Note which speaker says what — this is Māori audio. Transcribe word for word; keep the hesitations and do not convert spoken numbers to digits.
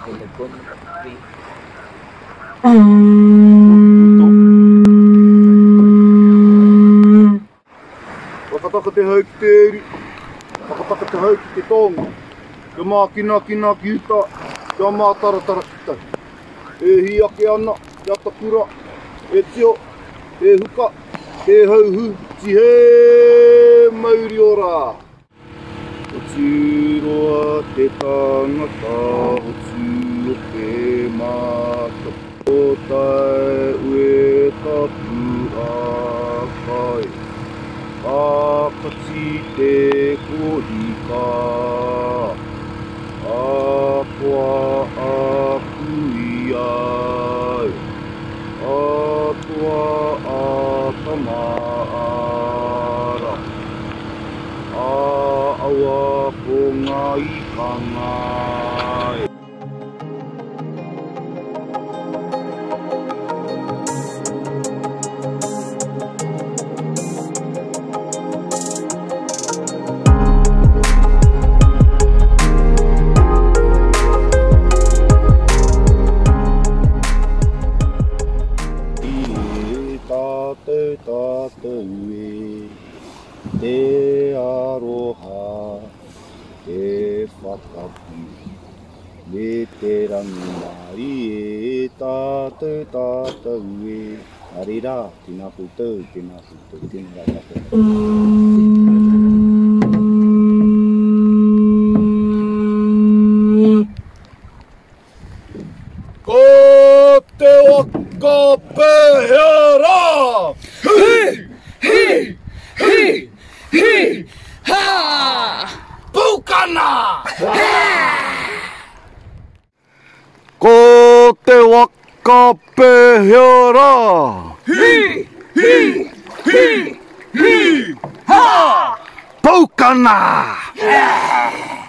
Speaker 1: Wakataka te hau ki te eri, wakataka te hau ki te tonga. Kia mā kina kina ki uta, kia mā taratara ki tau. E hi ake ana, kia takura, e tio, e huka, e hauhu, ti he mauri ora. O tūroa te tangata, o tūro te mata. O tae ue tapu a kai. A kati te kohika. A koa a kui ai. A toa a tamaara. A aua ko ngā ikangai. Tātou tātou e te aroha, te whakapu, me te rangimari e tātou tātou e. Ari rā, tēnā koutou, tēnā koutou, tēnā rā tātou. Ko te waka pehera!
Speaker 2: Hi! Hi! Hi! Hi! Ha!
Speaker 1: Pukana! Ko te waka pehera!
Speaker 2: Hi! Hi! Hi! Hi! Ha!
Speaker 1: Pukana!